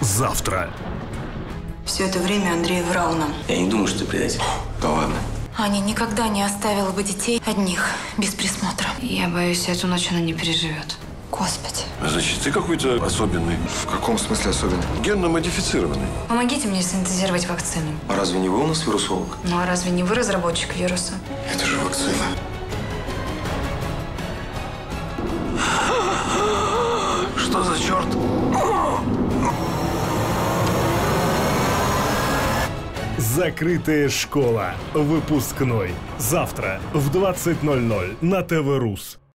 завтра. Все это время Андрей врал нам. Я не думаю, что ты предатель. Да ладно. Аня никогда не оставила бы детей одних, без присмотра. Я боюсь, эту ночь она не переживет. Господи. Значит, ты какой-то особенный. В каком смысле особенный? Генно-модифицированный. Помогите мне синтезировать вакцину. А разве не вы у нас вирусолог? Ну а разве не вы разработчик вируса? Это же вакцина. Что за черт? Закрытая школа. Выпускной. Завтра в 20:00 на ТВ Рус.